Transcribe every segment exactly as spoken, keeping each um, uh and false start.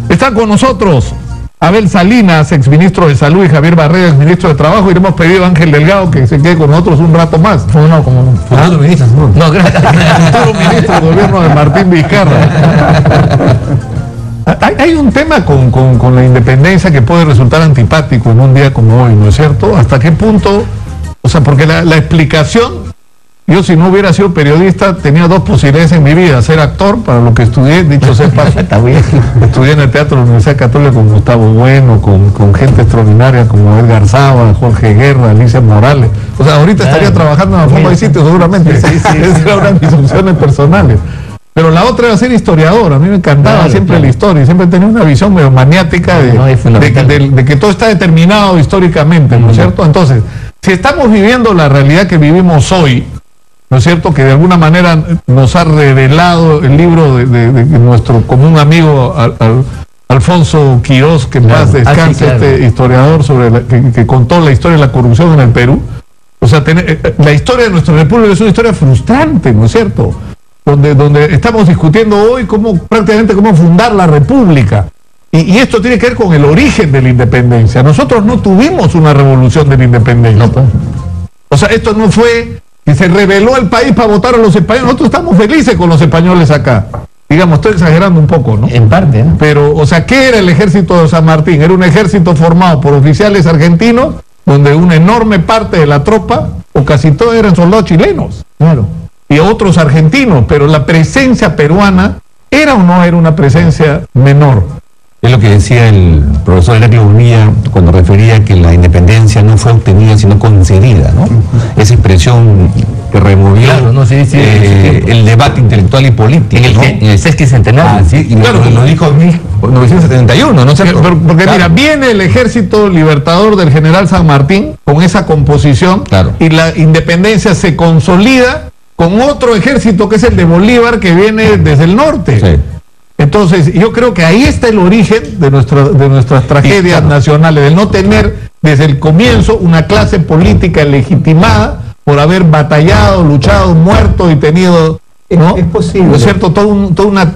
Están con nosotros Abel Salinas, exministro de Salud, y Javier Barrera, exministro de Trabajo, y le hemos pedido a Ángel Delgado que se quede con nosotros un rato más. No, no, como no. ¿Ah? Futuro ministro. No, no gracias. Futuro ministro del gobierno de Martín Vizcarra. Hay, hay un tema con, con, con la independencia que puede resultar antipático en un día como hoy, ¿no es cierto? ¿Hasta qué punto? O sea, porque la, la explicación... Yo, si no hubiera sido periodista, tenía dos posibilidades en mi vida: ser actor, para lo que estudié, dicho sea paso. Estudié en el Teatro de la Universidad Católica con Gustavo Bueno, con, con gente extraordinaria como Edgar Saba, Jorge Guerra, Alicia Morales. O sea, ahorita estaría trabajando en la forma de sitio, seguramente. Sí, sí, sí. Esa era una de mis opciones personales. Pero la otra era ser historiador. A mí me encantaba claro, siempre claro. la historia, y siempre tenía una visión medio maniática de, no, no, de, de, de, de que todo está determinado históricamente, ¿no es cierto? Entonces, si estamos viviendo la realidad que vivimos hoy, ¿no es cierto?, que de alguna manera nos ha revelado el libro de, de, de nuestro común amigo al, al, Alfonso Quirós, que en claro. paz descanse, ah, sí, claro. este historiador sobre la, que, que contó la historia de la corrupción en el Perú. O sea, tener, la historia de nuestra república es una historia frustrante, ¿no es cierto?, donde, donde estamos discutiendo hoy cómo, prácticamente cómo fundar la república. Y, y esto tiene que ver con el origen de la independencia. Nosotros no tuvimos una revolución de la independencia. No, pues. O sea, esto no fue... que se rebeló el país para votar a los españoles. Nosotros estamos felices con los españoles acá. Digamos, estoy exagerando un poco, ¿no? En parte, ¿no? Pero, o sea, ¿qué era el ejército de San Martín? Era un ejército formado por oficiales argentinos, donde una enorme parte de la tropa, o casi todos, eran soldados chilenos. Claro. Y otros argentinos, pero la presencia peruana, ¿era o no era una presencia menor? Es lo que decía el profesor Heraclio Bonilla cuando refería que la independencia no fue obtenida sino concedida, ¿no? Esa expresión que removió claro, no, sí, sí, eh, sí, sí. el debate intelectual y político, en el, ¿no? en el sesquicentenario. Ah, sí, y claro, lo, lo dijo en mil novecientos setenta y uno, ¿no? Pero, pero, porque claro. mira, viene el ejército libertador del general San Martín con esa composición, claro. y la independencia se consolida con otro ejército que es el de Bolívar, que viene desde el norte. Sí. Entonces, yo creo que ahí está el origen de, nuestra, de nuestras tragedias claro. nacionales, del no tener desde el comienzo una clase política legitimada por haber batallado, luchado, muerto y tenido, ¿no? Es, es posible. ¿No es cierto? Todo un, todo una,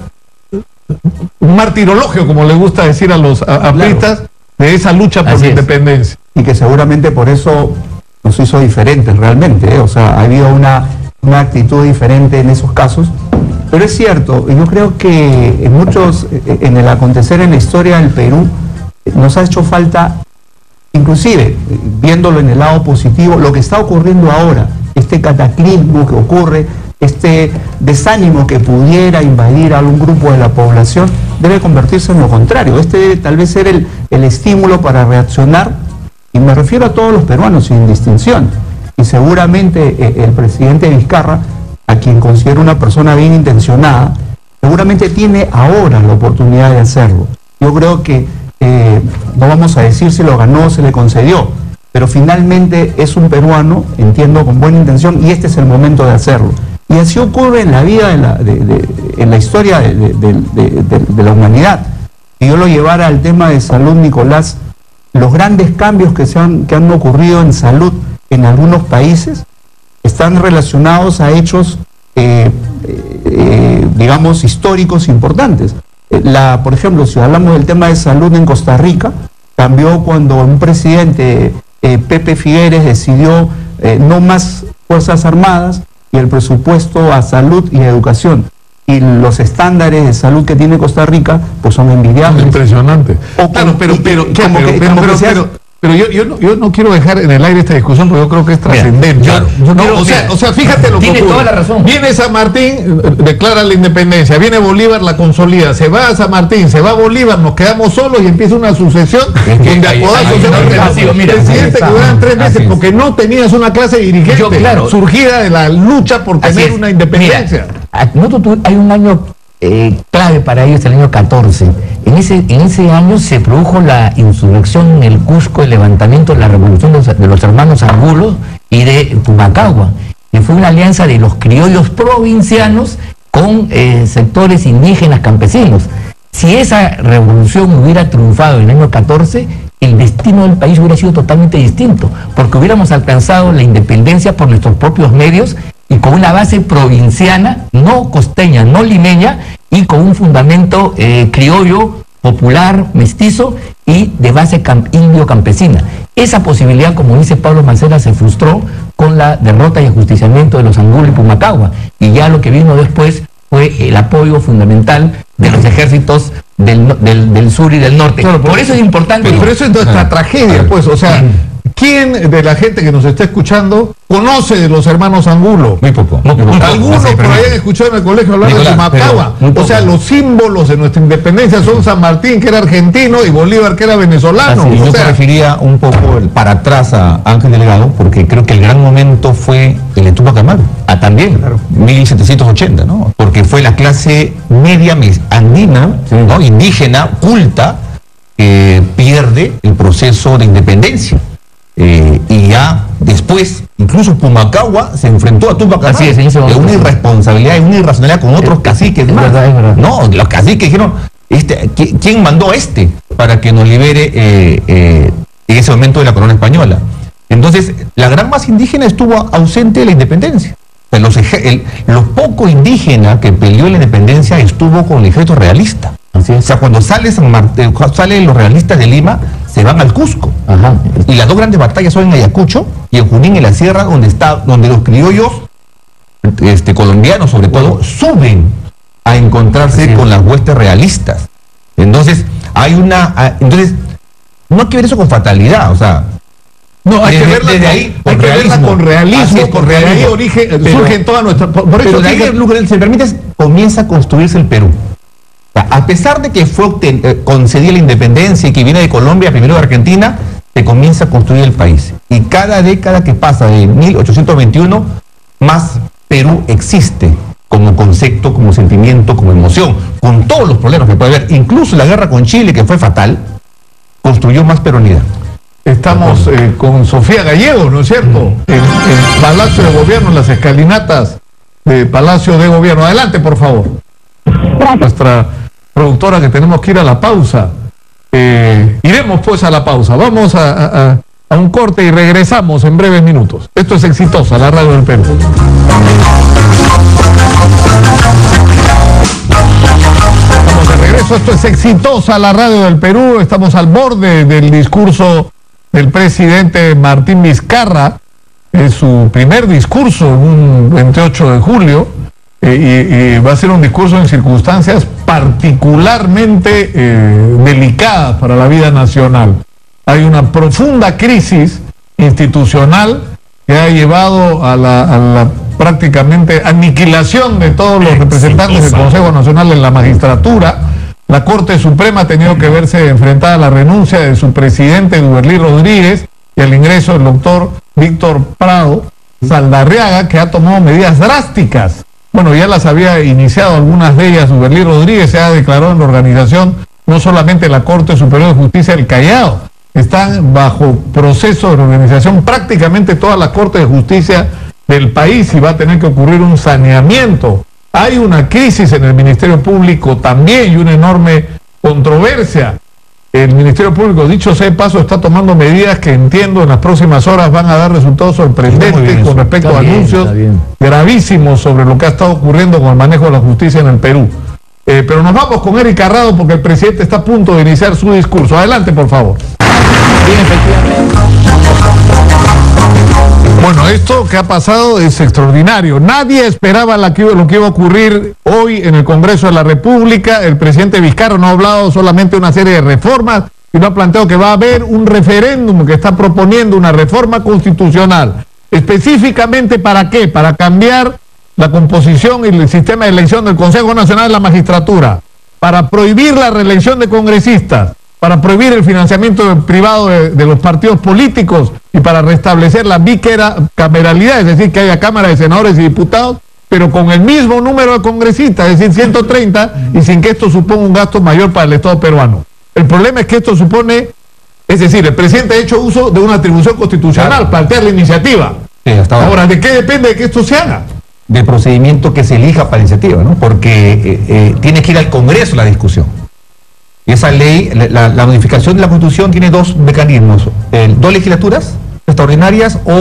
un martirologio, como le gusta decir a los apristas, claro. de esa lucha por Así la independencia. Es. Y que seguramente por eso nos hizo diferentes realmente, ¿eh? O sea, ha habido una, una actitud diferente en esos casos. Pero es cierto, yo creo que en muchos, en el acontecer en la historia del Perú, nos ha hecho falta, inclusive, viéndolo en el lado positivo, lo que está ocurriendo ahora, este cataclismo que ocurre, este desánimo que pudiera invadir a algún grupo de la población, debe convertirse en lo contrario. Este debe tal vez ser el, el estímulo para reaccionar, y me refiero a todos los peruanos sin distinción. Y seguramente eh, el presidente Vizcarra, a quien considero una persona bien intencionada, seguramente tiene ahora la oportunidad de hacerlo. Yo creo que, eh, no vamos a decir si lo ganó o se le concedió, pero finalmente es un peruano, entiendo, con buena intención, y este es el momento de hacerlo. Y así ocurre en la vida, de la, de, de, en la historia de, de, de, de, de la humanidad. Si yo lo llevara al tema de salud, Nicolás, los grandes cambios que, se han, que han ocurrido en salud en algunos países están relacionados a hechos, eh, eh, digamos, históricos importantes. La, por ejemplo, si hablamos del tema de salud en Costa Rica, cambió cuando un presidente, eh, Pepe Figueres, decidió eh, no más Fuerzas Armadas y el presupuesto a salud y a educación. Y los estándares de salud que tiene Costa Rica, pues son envidiables. Impresionante. O claro, pero, pero, como pero, que, pero, como pero, que seas, pero, pero yo, yo, no, yo no quiero dejar en el aire esta discusión, porque yo creo que es trascendente. Claro, yo no, quiero, o, sea, mira, o sea, fíjate lo que tiene ocurre. toda la razón. Viene San Martín, declara la independencia, viene Bolívar, la consolida, se va a San Martín, se va a Bolívar, nos quedamos solos y empieza una sucesión donde a codazos se va el presidente que duran tres meses porque no tenías una clase dirigente yo, claro, surgida de la lucha por tener una independencia. Mira, nosotros, hay un año eh, clave para ellos, el año catorce. En ese, en ese año se produjo la insurrección en el Cusco, el levantamiento de la revolución de los, de los hermanos Angulo y de Pumacagua, que fue una alianza de los criollos provincianos con eh, sectores indígenas campesinos. Si esa revolución hubiera triunfado en el año catorce, el destino del país hubiera sido totalmente distinto, porque hubiéramos alcanzado la independencia por nuestros propios medios y con una base provinciana, no costeña, no limeña, y con un fundamento eh, criollo popular, mestizo y de base indio-campesina. Esa posibilidad, como dice Pablo Mancera, se frustró con la derrota y ajusticiamiento de los Angulo y Pumacahua, y ya lo que vino después fue el apoyo fundamental de los ejércitos del, del, del sur y del norte. Claro, por eso es importante. Pero, pero eso es nuestra ah, tragedia, pues, o sea, ¿quién de la gente que nos está escuchando conoce de los hermanos Angulo? Muy poco. Muy poco. Algunos No sé, por pero- ahí han escuchado en el colegio hablar Nicolás, de Pumacahua. pero muy O sea, poco. los símbolos de nuestra independencia son San Martín, que era argentino, y Bolívar, que era venezolano. Así Y O yo sea, me refería un poco el- para atrás a Ángel Delgado, porque creo que el gran momento fue el de Tupac Amaru. Ah, también. mil setecientos ochenta, ¿no? Porque fue la clase media mes- andina, ¿no? Indígena, culta, que pierde el proceso de independencia. Eh, y ya después, incluso Pumacahua se enfrentó a Tupac Amaru. Así es, en ese de momento. una irresponsabilidad y una irracionalidad con otros Es- caciques es más. verdad, es verdad. No, los caciques dijeron, este, ¿qui- ¿quién mandó a este para que nos libere eh, eh, en ese momento de la corona española? Entonces, la gran masa indígena estuvo ausente de la independencia. O sea, los, eje- el- lo poco indígena que peleó la independencia estuvo con el ejército realista. Así O es. sea, cuando sale San Martín, salen los realistas de Lima, se van al Cusco. Ajá. Y las dos grandes batallas son en Ayacucho y en Junín, en la sierra, donde está, donde los criollos, este, colombianos sobre todo, suben a encontrarse Así es. con las huestes realistas. Entonces, hay una, ah, entonces, no hay que ver eso con fatalidad, o sea, no, hay desde- que verla, desde con, ahí, hay con que verla realismo. con realismo, Así es, con porque de ahí realismo. origen, Pero- surgen todas nuestras... Por, por pero eso de ahí, fíjate- lo que se permite, es- comienza a construirse el Perú. O sea, a pesar de que fue obten- eh, concedida la independencia y que viene de Colombia, primero de Argentina, se comienza a construir el país. Y cada década que pasa, de mil ochocientos veintiuno, más Perú existe como concepto, como sentimiento, como emoción, con todos los problemas que puede haber. Incluso la guerra con Chile, que fue fatal, construyó más peronidad. Estamos eh, con Sofía Gallego, ¿no es cierto? El, el Palacio de Gobierno, en las escalinatas de Palacio de Gobierno. Adelante, por favor. Nuestra productora, que tenemos que ir a la pausa. Eh, iremos pues a la pausa. Vamos a, a- a- a un corte y regresamos en breves minutos. Esto es Exitosa, la radio del Perú. Estamos de regreso, esto es Exitosa, la radio del Perú. Estamos al borde del discurso del presidente Martín Vizcarra. Es su primer discurso en un veintiocho de julio. Eh, y, y va a ser un discurso en circunstancias particularmente eh, delicadas para la vida nacional. Hay una profunda crisis institucional que ha llevado a la, a la prácticamente aniquilación de todos los representantes del Consejo Nacional en la magistratura. La Corte Suprema ha tenido que verse enfrentada a la renuncia de su presidente, Duberlí Rodríguez, y al ingreso del doctor Víctor Prado Saldarriaga, que ha tomado medidas drásticas. Bueno, ya las había iniciado algunas de ellas. Duberlí Rodríguez se ha declarado en la organización, no solamente la Corte Superior de Justicia del Callao, están bajo proceso de reorganización prácticamente todas las Cortes de Justicia del país, y va a tener que ocurrir un saneamiento. Hay una crisis en el Ministerio Público también y una enorme controversia. El Ministerio Público, dicho sea de paso, está tomando medidas que entiendo en las próximas horas van a dar resultados sorprendentes con respecto Está a bien, anuncios está bien. gravísimos sobre lo que ha estado ocurriendo con el manejo de la justicia en el Perú. Eh, pero nos vamos con Eric Carrado porque el presidente está a punto de iniciar su discurso. Adelante, por favor. Bien, efectivamente. Bueno, esto que ha pasado es extraordinario. Nadie esperaba la que, lo que iba a ocurrir hoy en el Congreso de la República. El presidente Vizcarra no ha hablado solamente de una serie de reformas, sino ha planteado que va a haber un referéndum que está proponiendo una reforma constitucional. ¿Específicamente para qué? Para cambiar la composición y el sistema de elección del Consejo Nacional de la Magistratura, para prohibir la reelección de congresistas, para prohibir el financiamiento privado de, de los partidos políticos y para restablecer la bicameralidad, es decir, que haya Cámara de Senadores y Diputados, pero con el mismo número de congresistas, es decir, ciento treinta, y sin que esto suponga un gasto mayor para el Estado peruano. El problema es que esto supone, es decir, el presidente ha hecho uso de una atribución constitucional, Claro. plantear la iniciativa. Sí, hasta ahora. Ahora, ¿de qué depende de que esto se haga? Del procedimiento que se elija para la iniciativa, ¿no? Porque eh, eh, tiene que ir al Congreso la discusión. Y esa ley, la, la- la modificación de la Constitución tiene dos mecanismos, eh, dos legislaturas extraordinarias o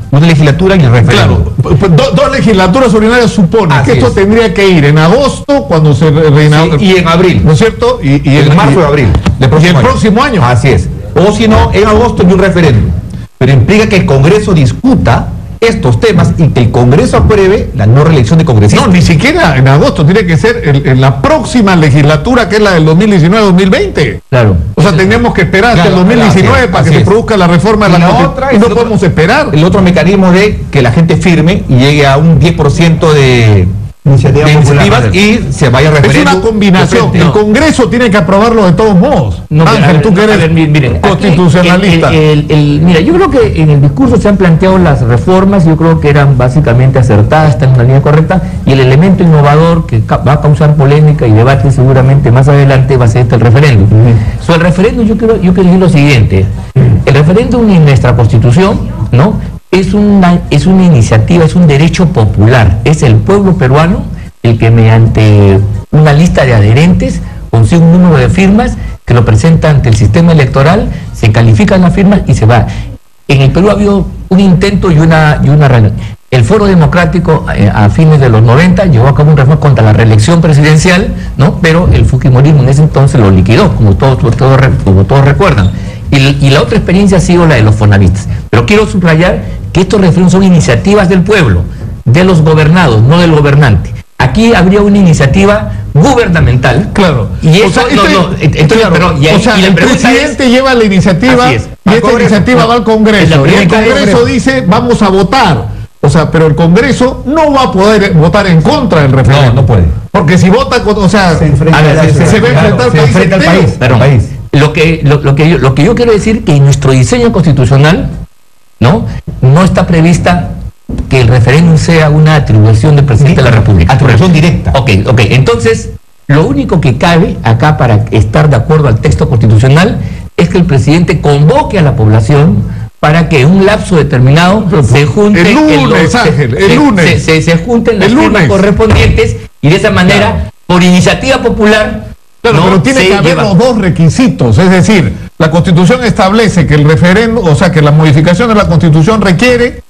una legislatura y el referéndum. Claro, pues, do, dos legislaturas ordinarias supone Así que esto es. tendría que ir en agosto, cuando se reina, Sí, y en abril. ¿no es cierto? Y, y en marzo y- de abril. del y el año. próximo año. Así es. O si no, en agosto y un referéndum. Pero implica que el Congreso discuta estos temas y que el Congreso apruebe la no reelección de congresistas. No, ni siquiera en agosto, tiene que ser en, en la próxima legislatura, que es la del dos mil diecinueve dos mil veinte. Claro. O sea, tenemos que esperar hasta Claro, el dos mil diecinueve así es, para que así se es. produzca la reforma de Y la la Constitución. otra Y es no el otro- podemos esperar. El otro mecanismo de que la gente firme y llegue a un diez por ciento de, Iniciativa de popular. iniciativas y se vaya a Es referéndum. una combinación. de El frente. Congreso tiene que aprobarlo de todos modos. No, Ángel, a ver, tú que a eres ver, mi- miren, aquí constitucionalista. el- el- el- el- mira, yo creo que en el discurso se han planteado las reformas, yo creo que eran básicamente acertadas, están en la línea correcta, y el elemento innovador que ca- va a causar polémica y debate seguramente más adelante va a ser este el referéndum. Sobre el referéndum yo quiero, yo quiero decir lo siguiente, el referéndum en nuestra Constitución, ¿no? Es una, es una iniciativa, es un derecho popular, es el pueblo peruano el que mediante una lista de adherentes consigue un número de firmas que lo presenta ante el sistema electoral, se califican las firmas y se va. En el Perú ha habido un intento y una, y una re- el Foro Democrático eh, a fines de los noventa llevó a cabo un reforma contra la reelección presidencial, ¿no? Pero el fujimorismo en ese entonces lo liquidó, como todos, todos, re- como todos recuerdan. Y, y la otra experiencia ha sido la de los fonavistas. Pero quiero subrayar que estos referéndums son iniciativas del pueblo, de los gobernados, no del gobernante. Aquí habría una iniciativa gubernamental. Claro. Y eso, O sea, no, este- no, entonces, claro, pero, y ahí- o sea, y la el pregunta presidente es- lleva la iniciativa Así es. y Al esta Congreso. iniciativa No, va al es Congreso. la Y el pregunta del Congreso Congreso. dice, vamos a votar. O sea, pero el Congreso no va a poder votar en contra del referéndum. No, no puede. Porque si vota, con- o sea, Se enfrenta a ver, a la se- se, ciudadanía. va a enfrentar Claro, al se país enfrenta al entero. país. Perdón. país. Lo que, lo, lo que yo, lo que yo quiero decir que en nuestro diseño constitucional, ¿no? No está prevista que el referéndum sea una atribución del presidente de la República. Atribución directa. Ok, ok. Entonces, lo único que cabe acá para estar de acuerdo al texto constitucional es que el presidente convoque a la población para que en un lapso determinado se junten El lunes, en los- Ángel, el se- lunes. se, se- se junten las El firmas lunes. correspondientes y de esa manera, por iniciativa popular, Claro, no pero tiene se que haber lleva- los dos requisitos. Es decir, la Constitución establece que el referéndum, o sea, que la modificación de la Constitución requiere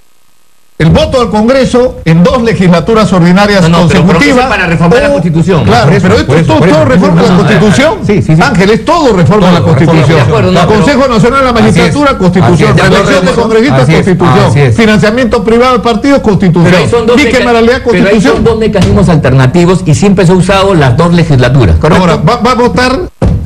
el voto del Congreso en dos legislaturas ordinarias No, no, pero- pero que consecutivas. sea para reformar la o- Constitución. Claro, Por eso, pero esto por es eso, todo, por todo eso. reforma de la No, no, no, Constitución. sí, sí, sí. Ángel, es todo reforma de la Todo, reforma, Constitución. de acuerdo, no, el pero- Consejo Nacional de la Magistratura, Así es, Constitución. así es, de Reelección de acuerdo, congresistas, así es, Constitución. así es. Financiamiento privado de partidos, Constitución. Pero ahí son dos, meca- Bicameralidad, pero ahí son Constitución. dos mecanismos alternativos y siempre se ha usado las dos legislaturas, ¿correcto? Ahora, ¿va, va a votar,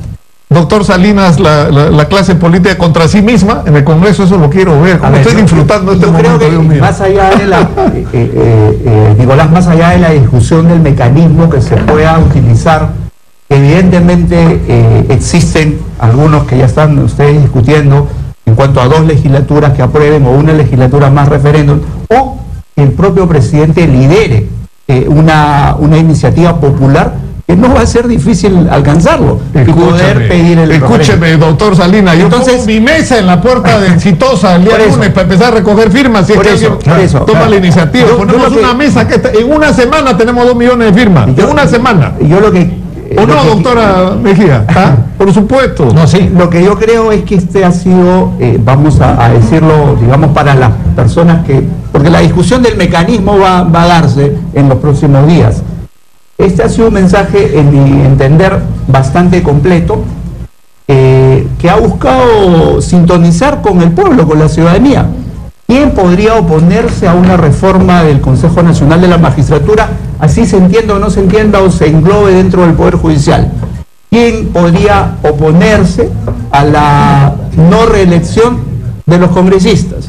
doctor Salinas, la, la- la clase política contra sí misma en el Congreso? Eso lo quiero ver. A ¿Cómo ver, estoy yo- disfrutando este yo momento, creo que Dios mío? más allá de la, eh, eh, eh, Nicolás, más allá de la discusión del mecanismo que se pueda utilizar, evidentemente eh, existen algunos que ya están ustedes discutiendo en cuanto a dos legislaturas que aprueben o una legislatura más referéndum, o que el propio presidente lidere eh, una, una iniciativa popular que no va a ser difícil alcanzarlo y poder pedir el escúcheme, referéndum. doctor Salinas, yo Entonces- pongo mi mesa en la puerta de Exitosa el día Por eso. lunes para empezar a recoger firmas. Si es Por que eso, alguien por eso, toma claro. la iniciativa, Yo- yo ponemos lo que- una mesa que está- en una semana tenemos dos millones de firmas. Y yo- en una semana. y yo lo que eh, ¿O lo no, que- doctora Mejía? ¿Ah? Por supuesto. No, sí. Lo que yo creo es que este ha sido, eh, vamos a, a decirlo, digamos, para las personas que, porque la discusión del mecanismo va, va a darse en los próximos días. Este ha sido un mensaje, en mi entender, bastante completo, eh, que ha buscado sintonizar con el pueblo, con la ciudadanía. ¿Quién podría oponerse a una reforma del Consejo Nacional de la Magistratura, así se entienda o no se entienda o se englobe dentro del Poder Judicial? ¿Quién podría oponerse a la no reelección de los congresistas?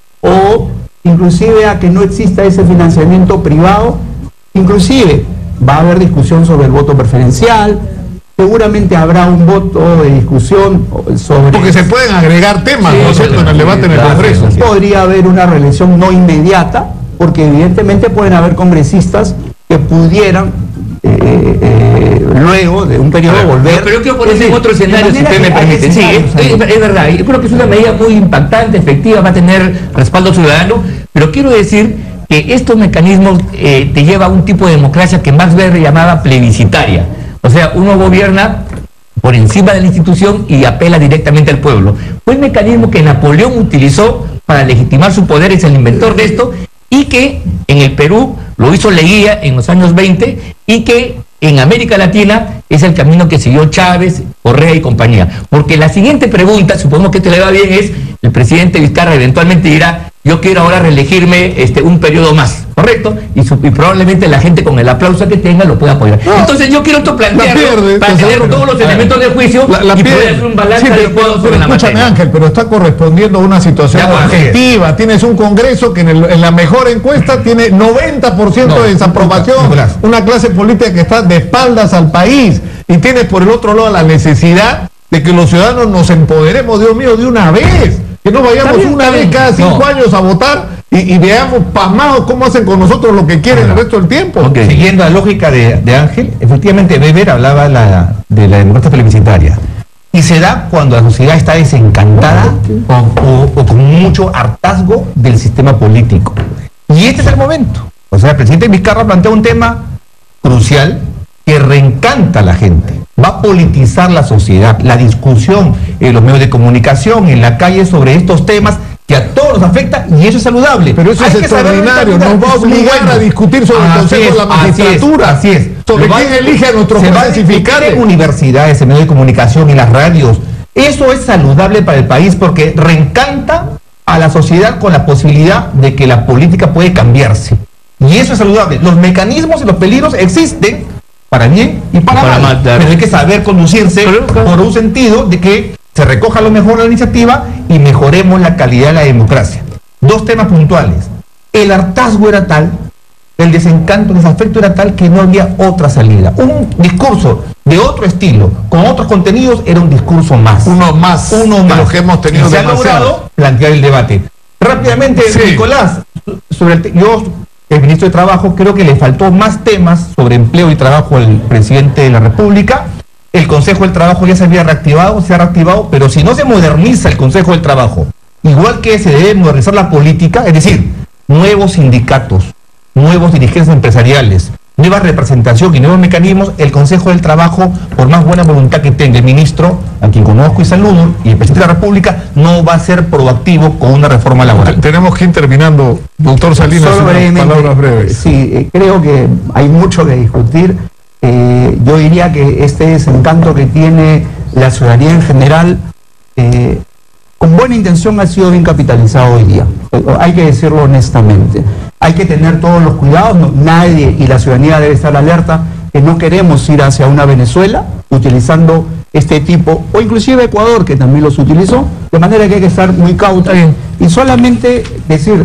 O inclusive a que no exista ese financiamiento privado. Inclusive va a haber discusión sobre el voto preferencial, seguramente habrá un voto de discusión sobre... Porque se pueden agregar temas, Sí, ¿no es cierto?, en el debate en el claro, Congreso. sí, sí. Podría haber una reelección no inmediata, porque evidentemente pueden haber congresistas que pudieran eh, eh, luego de un periodo volver... Pero yo quiero ponerse Es en decir, otro escenario, de si manera usted me que hay permite. Sí, escenarios es, ahí. es- es verdad. Yo creo que es una medida muy impactante, efectiva, va a tener respaldo ciudadano, pero quiero decir que estos mecanismos eh, te lleva a un tipo de democracia que Max Weber llamaba plebiscitaria. O sea, uno gobierna por encima de la institución y apela directamente al pueblo. Fue el mecanismo que Napoleón utilizó para legitimar su poder, es el inventor de esto, y que en el Perú lo hizo Leguía en los años veinte, y que en América Latina es el camino que siguió Chávez, Correa y compañía. Porque la siguiente pregunta, supongo que te le va bien, es el presidente Vizcarra eventualmente dirá, yo quiero ahora reelegirme este, un periodo más, ¿correcto? Y, su, y probablemente la gente con el aplauso que tenga lo pueda apoyar. No, entonces yo quiero esto plantearlo pierde, para tener todos los elementos de juicio la, la y pierde. poder hacer un balance sí, adecuado pero, sobre pero, la escúchame, materia. Ángel, pero está correspondiendo a una situación Ya, objetiva. Tienes un Congreso que en, el, en la mejor encuesta tiene noventa por ciento no, de desaprobación, no, una clase política que está de espaldas al país, y tienes por el otro lado la necesidad de que los ciudadanos nos empoderemos, Dios mío, de una vez. Que no vayamos bien, una vez cada cinco no. años a votar y, y veamos pasmados cómo hacen con nosotros lo que quieren Ahora, el resto del tiempo. Okay. Siguiendo la lógica de, de Ángel, efectivamente Weber hablaba la, de la democracia plebiscitaria. Y se da cuando la sociedad está desencantada o, o, o con mucho hartazgo del sistema político. Y este es el momento. O sea, el presidente Vizcarra plantea un tema crucial que reencanta a la gente. Va a politizar la sociedad, la discusión en los medios de comunicación, en la calle sobre estos temas que a todos nos afecta, y eso es saludable. Pero eso Hay es extraordinario, nos va a obligar bueno. a discutir sobre el Consejo de la Magistratura, así es, así es. sobre va, quién elige a nuestros jueces fiscales. En universidades, en medios de comunicación y las radios. Eso es saludable para el país porque reencanta a la sociedad con la posibilidad de que la política puede cambiarse. Y eso es saludable. Los mecanismos y los peligros existen para bien y para, para mal, claro. Pero hay que saber conducirse pero, claro. por un sentido de que se recoja lo mejor de la iniciativa y mejoremos la calidad de la democracia. Dos temas puntuales. El hartazgo era tal, el desencanto, el desafecto era tal que no había otra salida. Un discurso de otro estilo, con otros contenidos, era un discurso más. Uno más. Uno más. De los que hemos tenido y se ha logrado plantear el debate. Rápidamente, sí. Nicolás, sobre el yo... el ministro de Trabajo, creo que le faltó más temas sobre empleo y trabajo al presidente de la República. El Consejo del Trabajo ya se había reactivado, se ha reactivado, pero si no se moderniza el Consejo del Trabajo, igual que se debe modernizar la política, es decir, nuevos sindicatos, nuevos dirigentes empresariales, nueva representación y nuevos mecanismos, el Consejo del Trabajo, por más buena voluntad que tenga el ministro, a quien conozco y saludo, y el presidente de la República, no va a ser proactivo con una reforma laboral. Tenemos que ir terminando, doctor Salinas, Solo brevemente, palabras breves. Sí, eh, creo que hay mucho que discutir. Eh, yo diría que este desencanto que tiene la ciudadanía en general, eh, con buena intención ha sido bien capitalizado hoy día. Eh, hay que decirlo honestamente. Hay que tener todos los cuidados, no, nadie y la ciudadanía debe estar alerta que no queremos ir hacia una Venezuela utilizando este tipo, o inclusive Ecuador, que también los utilizó, de manera que hay que estar muy cautos. Y solamente decir,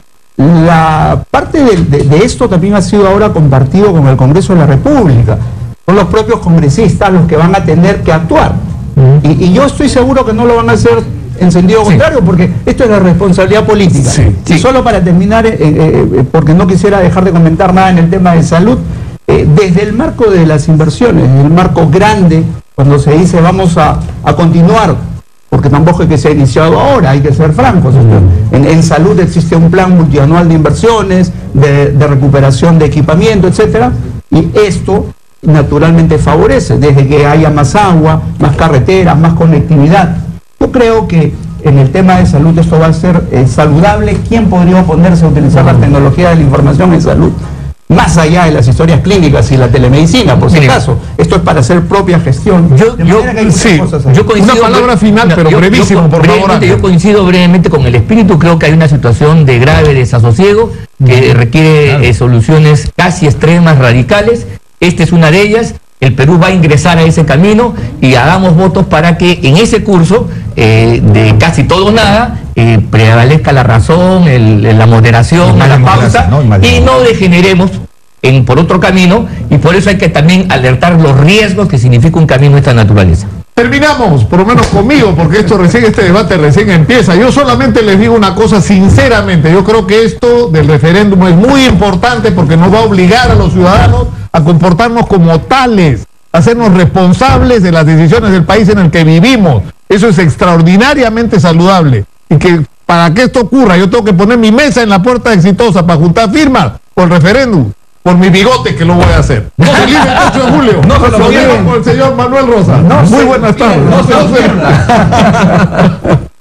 la parte de, de, de esto también ha sido ahora compartido con el Congreso de la República. Son los propios congresistas los que van a tener que actuar. Uh-huh. y, y yo estoy seguro que no lo van a hacer en sentido sí. contrario, porque esto es la responsabilidad política. Sí, sí. Y solo para terminar, eh, eh, porque no quisiera dejar de comentar nada en el tema de salud, eh, desde el marco de las inversiones, desde el marco grande, cuando se dice vamos a, a continuar, porque tampoco es que se ha iniciado ahora, hay que ser francos. Mm. En, en salud existe un plan multianual de inversiones, de, de recuperación de equipamiento, etcétera, y esto naturalmente favorece, desde que haya más agua, más carreteras, más conectividad. Yo creo que en el tema de salud esto va a ser eh, saludable. ¿Quién podría oponerse a utilizar la tecnología de la información en salud? Más allá de las historias clínicas y la telemedicina, por si acaso. Esto es para hacer propia gestión. Yo, yo, sí, yo coincido, una palabra final, pero yo, brevísimo, yo, por favor. Yo coincido brevemente con el espíritu. Creo que hay una situación de grave desasosiego que requiere claro. eh, soluciones casi extremas, radicales. Esta es una de ellas. El Perú va a ingresar a ese camino y hagamos votos para que en ese curso eh, de casi todo o nada eh, prevalezca la razón, el, la moderación, a la pausa, ¿no? Y no degeneremos en, por otro camino, y por eso hay que también alertar los riesgos que significa un camino de esta naturaleza. Terminamos, por lo menos conmigo, porque esto recién, este debate recién empieza. Yo solamente les digo una cosa sinceramente, yo creo que esto del referéndum es muy importante porque nos va a obligar a los ciudadanos a comportarnos como tales, a hacernos responsables de las decisiones del país en el que vivimos. Eso es extraordinariamente saludable. Y que para que esto ocurra, yo tengo que poner mi mesa en la puerta exitosa para juntar firmas por el referéndum. Por mi bigote que lo voy a hacer. No se libre el ocho de julio. No se lo digo por el señor Manuel Rosa. No Muy buenas tardes. No se lo